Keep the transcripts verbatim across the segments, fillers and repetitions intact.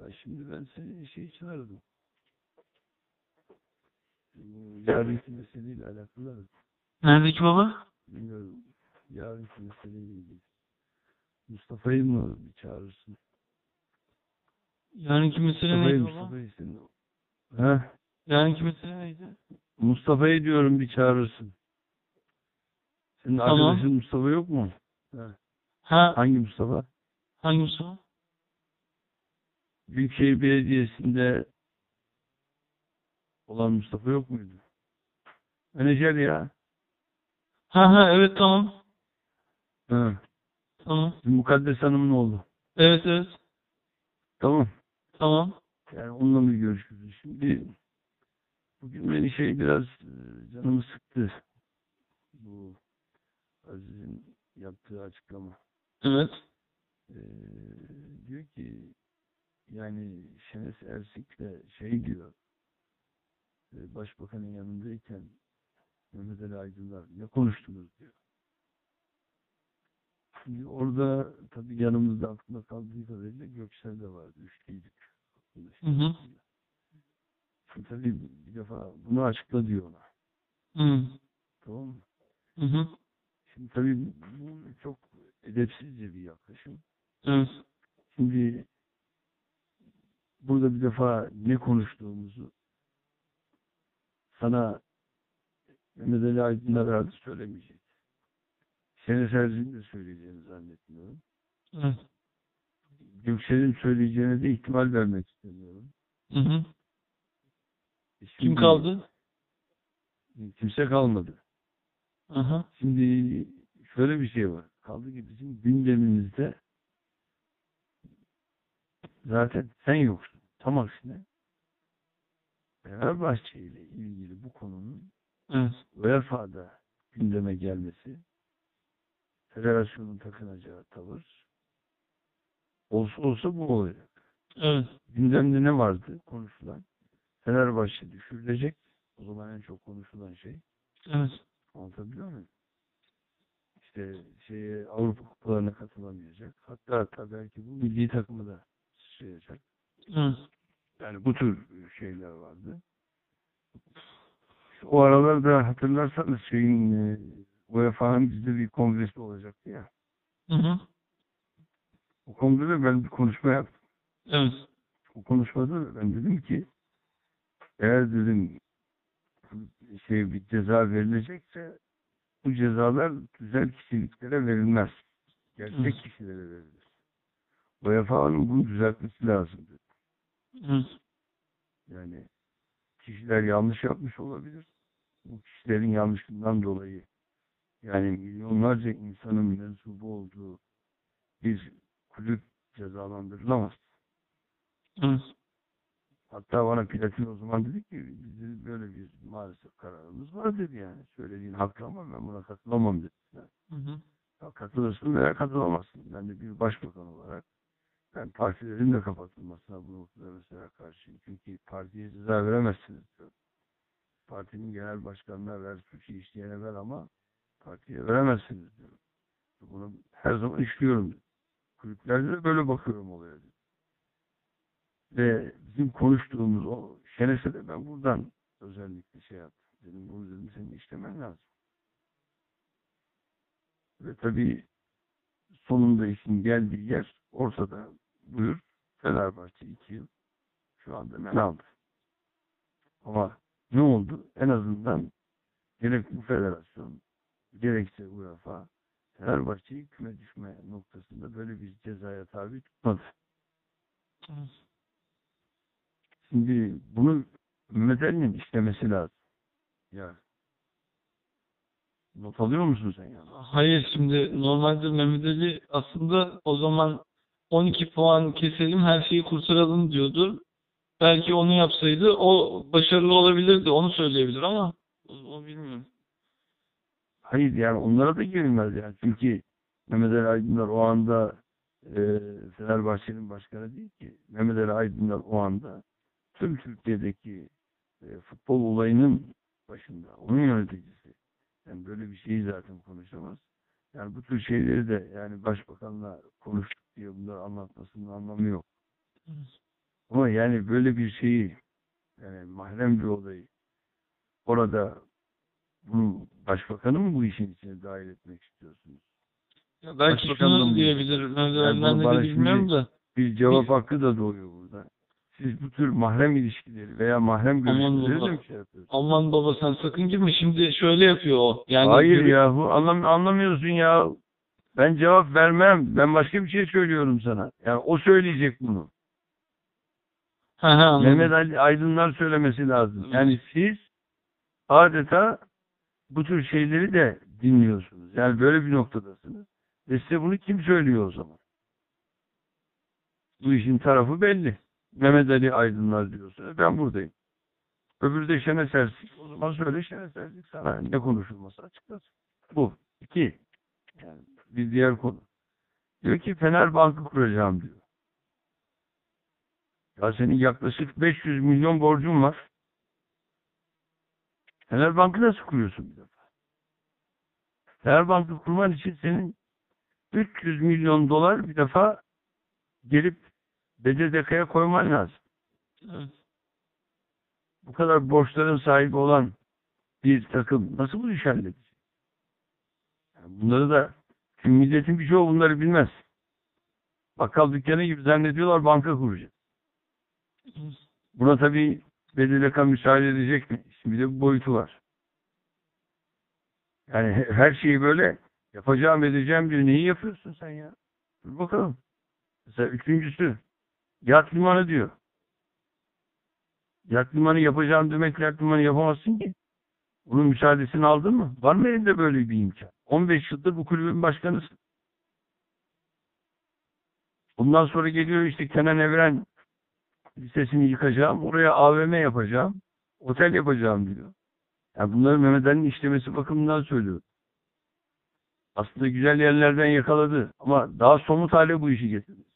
Ya şimdi ben seni şey için aradım. Bu yarınki meseleyle alakalı aradım. Neredeki baba? Bilmiyorum. Yarınki meseleyle ilgili. Mustafa'yı mı bir çağırırsın? Yarınki mesele Mustafa'yı, neydi baba? Mustafa'yı senin. Ha? Yarınki mesele neydi? Mustafa'yı diyorum bir çağırırsın. Senin Tamam. arkadaşın Mustafa yok mu? Ha. Ha, Hangi Mustafa? hangi Mustafa? Büyükşehir Belediyesi'nde olan Mustafa yok muydu? Menajer ya. Ha ha, evet, tamam. Ha. Tamam. Mukaddes Hanım'ın oğlu. Evet, evet. Tamam. Tamam. Yani onunla mı görüşürüz? Şimdi bugün beni şey biraz e, canımı sıktı. Bu Aziz'in yaptığı açıklama. Evet. Ee, diyor ki yani Şenes Ersik'le şey diyor e, Başbakanın yanındayken Mehmet Ali Aydınlar ne konuştunuz diyor. Şimdi orada tabii yanımızda aklımda kaldığı kadarıyla Göksel de vardı. Üçlüydük. Hı hı. Şimdi tabii bir defa bunu açıkla diyor ona. Hı Tamam mı? hı. Hı. Şimdi tabii bu çok edepsizce bir yaklaşım. Evet. Şimdi burada bir defa ne konuştuğumuzu sana Mehmet Ali Aydınlar herhalde söylemeyecek. Şenes Erzin'in de söyleyeceğini zannetmiyorum. Evet. Göksel'in söyleyeceğine de ihtimal vermek istemiyorum. Hı hı. E Kim Şimdi kaldı? kimse kalmadı. Aha. Şimdi şöyle bir şey var. Kaldı ki bizim gündemimizde zaten sen yoksun. Tam aksine Fenerbahçe ile ilgili bu konunun Evet. U E F A'da gündeme gelmesi, federasyonun takınacağı tavır olsa olsa bu olacak. Evet. Gündemde ne vardı konuşulan? Fenerbahçe düşürülecek. O zaman en çok konuşulan şey. Evet. Anlatabiliyor muyum? İşte şeye, Avrupa kupalarına katılamayacak. Hatta hatta belki bu milli takımı da sıçrayacak. Evet. Yani bu tür şeyler vardı. İşte o aralarda hatırlarsanız şeyin e, U E F A'nın bizde bir kongresi olacaktı ya. Hı hı. O kongrede ben bir konuşma yaptım. Evet. O konuşmada ben dedim ki eğer dedim şey bir ceza verilecekse bu cezalar güzel kişiliklere verilmez. Evet. Gerçek kişilere verilir. U E F A'nın bunu düzeltmesi lazım dedi. Evet. Yani kişiler yanlış yapmış olabilir. Bu kişilerin yanlışından dolayı yani milyonlarca insanın mensubu olduğu bir kulüp cezalandırılamaz. Evet. Hatta bana Platin o zaman dedi ki bizim böyle bir maalesef kararımız var dedi yani. Söylediğin haklı ama ben buna katılamam dedi. Yani, Hı hı. ya katılırsın veya katılamazsın. Ben de bir başbakan olarak ben partilerin de kapatılmasına bu noktada mesela karşıyım. Çünkü partiye ceza veremezsiniz diyor. Partinin genel başkanına ver, suçu işleyene ver ama partiye veremezsiniz diyor. Bunu her zaman işliyorum diyor. Kulüplerde de böyle bakıyorum oluyor diyor. Ve bizim konuştuğumuz o Şenes'e de ben buradan özellikle şey yaptım. Dedim bunu dedim senin işlemen lazım. Ve tabii sonunda işin geldiği yer ortada. Buyur Fenerbahçe iki yıl şu anda men aldı. Ama ne oldu? En azından gerek bu federasyon gerekse U E F A Fenerbahçe'yi küme düşme noktasında böyle bir cezaya tabi tutmadı. Evet. Şimdi bunu Mehmet Ali'nin işlemesi lazım. Ya not alıyor musun sen yani? Hayır, şimdi normalde Mehmet Ali aslında o zaman on iki puan keselim, her şeyi kurtaralım diyordu. Belki onu yapsaydı o başarılı olabilirdi. Onu söyleyebilir ama o, o bilmiyorum. Hayır yani onlara da girilmez yani. Çünkü Mehmet Ali Aydınlar o anda e, Fenerbahçe'nin başkanı değil ki. Mehmet Ali Aydınlar o anda tüm Türkiye'deki e, futbol olayının başında. Onun yöneticisi. Yani böyle bir şeyi zaten konuşamaz. Yani bu tür şeyleri de yani başbakanla konuştuk diye bunları anlatmasının anlamı yok. Ama yani böyle bir şeyi, yani mahrem bir olayı orada, bunu başbakanı mı bu işin içine dahil etmek istiyorsunuz? Ya belki Başbakan da şunu mı bu işin diyebilir. içine? Mehmet Yani Ali'den bunu ne bana dedi bilmiyorum şimdi da. bir cevap Bir, hakkı da doğuyor burada. Siz bu tür mahrem ilişkileri veya mahrem aman görüşmeleri de baba. mi şey yapıyorsunuz? Aman baba sen sakın girme. Şimdi şöyle yapıyor o. Yani Hayır görü... yahu, anlam anlamıyorsun ya. Ben cevap vermem. Ben başka bir şey söylüyorum sana. Yani o söyleyecek bunu. Ha ha Mehmet anladım. Ali Aydınlar söylemesi lazım. Evet. Yani siz adeta bu tür şeyleri de dinliyorsunuz. Yani böyle bir noktadasınız. Ve size bunu kim söylüyor o zaman? Bu işin tarafı belli. Mehmet Ali Aydınlar diyorsa ben buradayım. Öbürü de Şenes Erzik. O zaman söyle, Şenes Erzik sana ne konuşulması açıklasın. Bu. İki. Yani bir diğer konu. Diyor ki Fener Bank'ı kuracağım diyor. Ya senin yaklaşık beş yüz milyon borcun var. Fener Bank'ı nasıl kuruyorsun bir defa? Fener Bank'ı kurman için senin üç yüz milyon dolar bir defa gelip B D D K'ya koyman lazım. Evet. Bu kadar borçların sahibi olan bir takım nasıl bu işi halledecek? Yani bunları da, çünkü milletin birçoğu bunları bilmez. Bakkal dükkanı gibi zannediyorlar banka kuracak. Buna tabii B D D K müsaade edecek mi? Şimdi bir de bu boyutu var. Yani her şeyi böyle yapacağım edeceğim diyor. Neyi yapıyorsun sen ya? Dur bakalım. Mesela üçüncüsü yat limanı diyor. Yat limanı yapacağım demekle yat limanı yapamazsın ki. Bunun müsaadesini aldın mı? Var mı elinde böyle bir imkan? on beş yıldır bu kulübün başkanısın. Bundan sonra geliyor işte Kenan Evren Lisesi'ni yıkacağım. Oraya A V M yapacağım. Otel yapacağım diyor. Yani bunları Mehmet Ali'nin işlemesi bakımından söylüyor. Aslında güzel yerlerden yakaladı. Ama daha somut hale bu işi getirmesi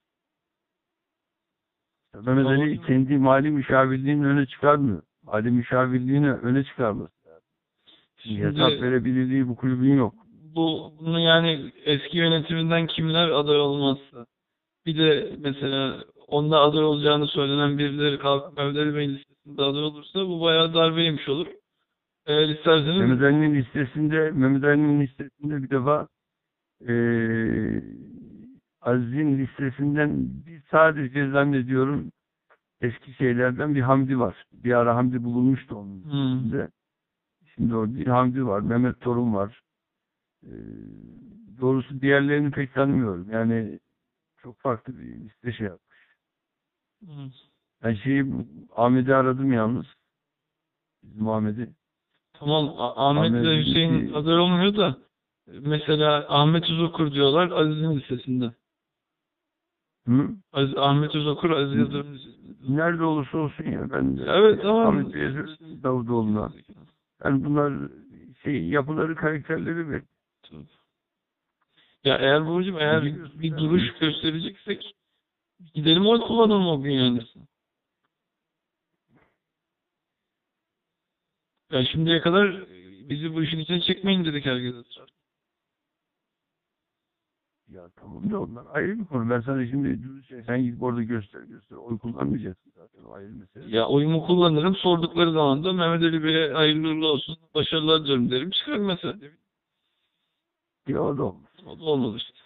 lazım. Mehmet Ali Babacım, kendi mali müşavirliğini öne çıkarmıyor. Mali müşavirliğini öne çıkarması lazım. Şimdi hesap şimdi verebilirliği bu kulübün yok. bu bunu yani eski yönetiminden kimler aday olmazsa bir de mesela onda aday olacağını söylenen birileri kalkıp Mehmet Ali Bey listesinde aday olursa bu bayağı darbe yemiş olur. Eğer Mehmet isterseniz Ali'nin listesinde Mehmet Ali'nin listesinde bir defa eee Aziz'in listesinden bir sadece zannediyorum eski şeylerden bir Hamdi var. Bir ara Hamdi bulunmuştu onun hmm, listesinde. Şimdi orada bir Hamdi var. Mehmet Torun var. Eee, doğrusu diğerlerini pek tanımıyorum. Yani çok farklı bir liste şey yapmış. hmm. Ben şeyi Ahmet'i aradım yalnız. Bizim Ahmet'i. Tamam A- Ahmet Ahmet ile dedi Hüseyin ki aday olmuyor da mesela Ahmet Uzokur diyorlar Aziz'in listesinde. hı? Aziz, Ahmet Uzokur Aziz Yıldırım listesinde. Nerede olursa olsun ya ben de Evet yani tamam. Ahmet Bey'e söyledim Davutoğlu'na. Yani bunlar şey yapıları, karakterleri ve Ya eğer Burcu'm eğer biliyorsun bir yani. duruş göstereceksek gidelim oy kullanalım o gün yani. Ya şimdiye kadar bizi bu işin içine çekmeyin dedik herkese. Ya tamam da onlar ayrı bir konu. Ben sana şimdi dürüstçe sen gidip orada göster göster. Oy kullanmayacaksın zaten. O ayrı mesele. Ya oyumu kullanırım sordukları zaman da Mehmet Ali Bey'e hayırlı uğurlu olsun başarılar dilerim derim çıkarım mesela. Ya o da olmaz. O da olmadı işte.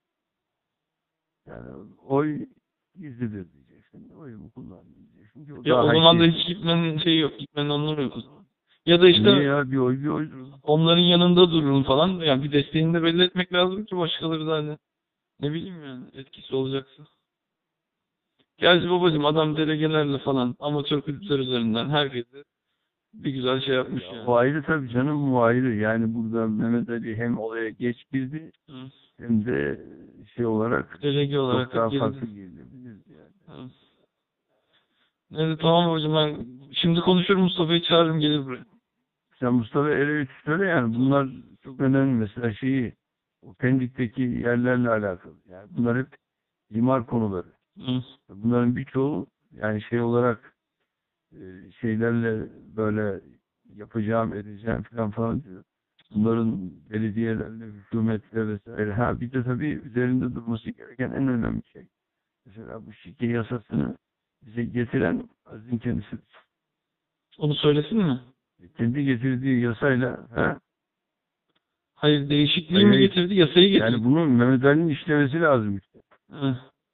Yani oy gizlidir diyeceksin. Oyumu kullanmayacaksın ki o Ya daha o zaman da haysiyetli. hiç gitmenin şeyi yok. Gitmenin anlamı yok o zaman. Ya da Niye işte ya? Bir oy bir oydur. onların yanında dururum falan. Yani bir desteğini de belli etmek lazım ki başkaları da hani ne bileyim yani etkisi olacaksa. Gerçi babacığım adam delegelerle falan amatör kulüpler üzerinden herkese bir güzel şey yapmış Ya, yani. o ayrı tabii canım, bu ayrı. Yani burada Mehmet Ali hem olaya geç girdi Hı. hem de şey olarak Delege olarak çok da daha geride. farklı gelebilirdi yani. Hı. Neyse tamam babacığım ben şimdi konuşurum Mustafa'yı çağırırım gelir buraya. Sen Mustafa Ereğli söyle yani bunlar çok önemli. Mesela şeyi o Pendik'teki yerlerle alakalı. Yani bunlar hep imar konuları. Hı. Bunların birçoğu yani şey olarak e, şeylerle böyle yapacağım edeceğim falan falan diyor. Bunların belediyelerle, hükümetle vesaire. Ha bir de tabii üzerinde durması gereken en önemli şey. Mesela bu şike yasasını Bize getiren Aziz'in kendisi. Onu söylesin mi? Kendi getirdiği yasayla he? Hayır, değişikliği Hayır, mi hayır. getirdi, yasayı getirdi. Yani bunun Mehmet Ali'nin işlemesi lazım işte. Evet.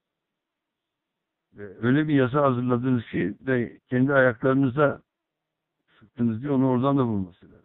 Ve öyle bir yasa hazırladınız ki de kendi ayaklarınıza sıktınız diye onu oradan da bulması lazım.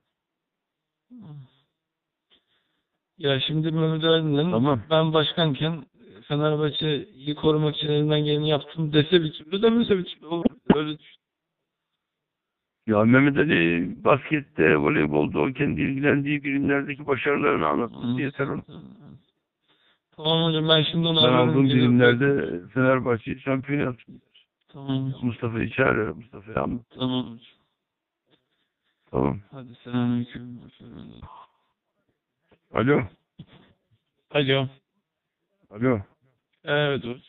Ya şimdi Mehmet Ali'nin Tamam. ben başkanken Fenerbahçe'yi korumak için elimden geleni yaptım dese bir türlü, demese bir türlü olur. Öyle düşün. Ya Mehmet Ali baskette, voleybolda o kendi ilgilendiği birimlerdeki başarılarını anlattı diye sen onu. Tamam hocam, ben şimdi onu Ben ararım. aldığım gelir- birimlerde Fenerbahçe şampiyon yaptım. Tamam. Mustafa'yı çağırıyor. Mustafa'yı anlat. Tamam hocam. Tamam. Hadi selamünaleyküm. Alo. Alo. Alo. Evet hocam.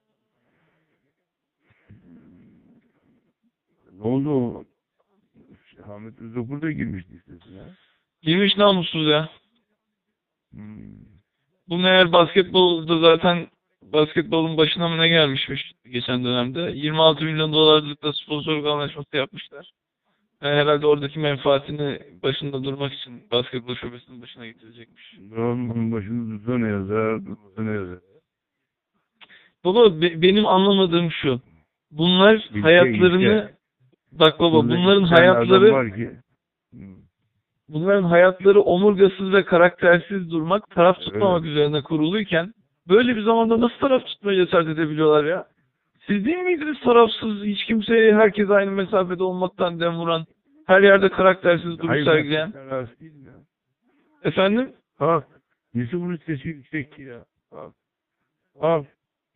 Ne oldu o? Ahmet Özokur da girmişti istesin ha. Girmiş namussuz ya. Hmm. Bu meğer basketbolda zaten basketbolun başına mı ne gelmişmiş geçen dönemde. yirmi altı milyon dolarlık da sponsorluk anlaşması yapmışlar. Yani herhalde oradaki menfaatini başında durmak için basketbol şubesinin başına getirecekmiş. Onun başını tutsa ne yazar, tutsa ne yazar. Baba be- benim anlamadığım şu. Bunlar İlke, hayatlarını ilke. bak baba Burada bunların iki tane adam hayatları var ki. Hmm. bunların hayatları omurgasız ve karaktersiz durmak, taraf tutmamak Evet. üzerine kuruluyken böyle bir zamanda nasıl taraf tutmaya cesaret edebiliyorlar ya? Siz değil miydiniz tarafsız, hiç kimseye, herkes aynı mesafede olmaktan dem vuran, her yerde karaktersiz duruş Hayır, sergileyen? ben rahatsız değilim ya. Efendim? Bak. Nesi bunun sesi yüksek ki ya? Bak. Bak.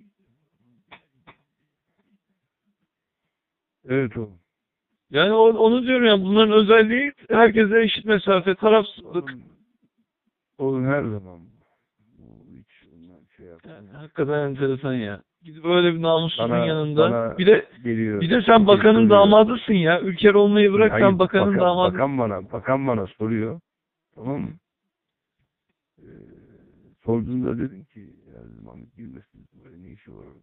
Evet o. Yani o- onu diyorum ya, bunların özelliği herkese eşit mesafe, tarafsızlık. Oğlum, oğlum her zaman bu hiç ondan şey yap. Yani hakikaten enteresan ya. Gidip öyle bir namussuzun Bana- yanında. bana Bir de geliyor. bir de sen bakanın soruyor. damadısın ya. Ülker olmayı bırak, Hayır, sen bakanın bakan, damadı. bakan bana, bakan bana soruyor. Tamam mı? Ee, sorduğunda dedim ki ya dedim, Ahmet girmesin, böyle ne işi var orada?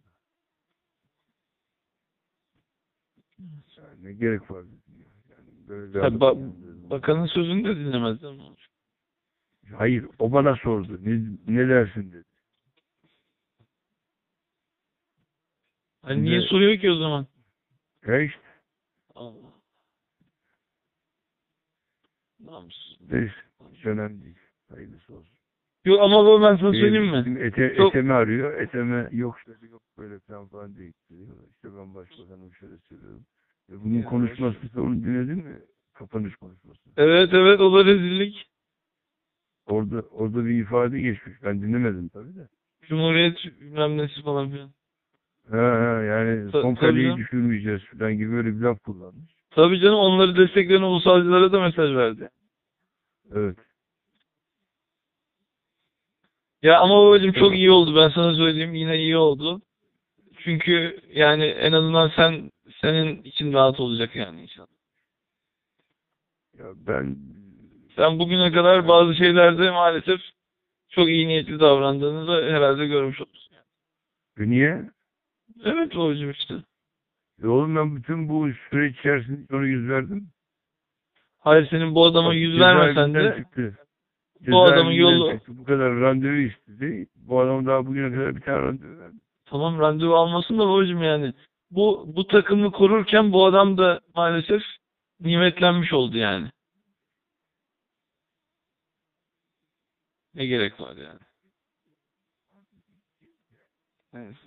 Yani ne gerek var dedim ya. Yani böyle bir Tabii adam ba- yani dedim. bakanın sözünü de dinlemez değil mi? Hayır, o bana sordu. Ne, ne dersin dedi. Hani niye Şimdi- soruyor ki o zaman? Ya işte Allah. Namussuz. neyse, hiç önemli değil. Hayırlısı olsun. Yok ama baba, ben sana Benim- söyleyeyim mi? bizim Ete, Çok- Etemi arıyor. Eteme yok şöyle yok böyle falan falan diye gidiyor. İşte ben başbakanım şöyle söylüyorum. E bunun Ya, konuşması onu dinledin mi? Kapanış konuşması. Evet evet, o da rezillik. Orada orada bir ifade geçmiş. Ben dinlemedim tabii de. Cumhuriyet bilmem nesi falan filan. Ha, ha, yani Ta- son tabii kaleyi canım. düşürmeyeceğiz falan gibi böyle bir laf kullanmış. Tabii canım, onları destekleyen ulusalcılara da mesaj verdi. Evet. Ya ama babacığım çok Evet. iyi oldu, ben sana söyleyeyim, yine iyi oldu. Çünkü yani en azından sen senin için rahat olacak yani inşallah. Ya ben Sen bugüne kadar bazı şeylerde maalesef çok iyi niyetli davrandığını da herhalde görmüş olursun. E niye? Evet babacığım işte. E oğlum ben bütün bu süreç içerisinde ona yüz verdim. Hayır, senin bu adama Bak, yüz vermesen cezaevinden de çıktı. bu adamın Cezaevinden yolu... çıktı. Bu kadar randevu istedi. Bu adam daha bugüne kadar bir tane randevu verdi. Tamam, randevu almasın da babacığım yani. Bu, bu takımı korurken bu adam da maalesef nimetlenmiş oldu yani. Ne gerek var yani. Evet.